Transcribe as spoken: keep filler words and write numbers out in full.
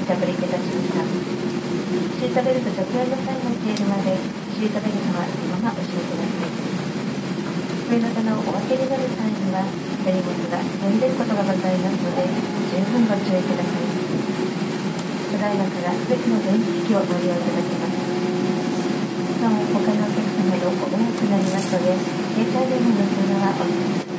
着陸いたしました。シートベルト着用の際の消えるまで、シートベルトはそのままお締めください。上の棚をお開けになる際には、手荷物が飛んでいることがございますので、十分ご注意ください。ただいまからすべての電気機器をご利用いただきます。なお、他のお客様とお多くなりますので、携帯電話の通話はお控えください。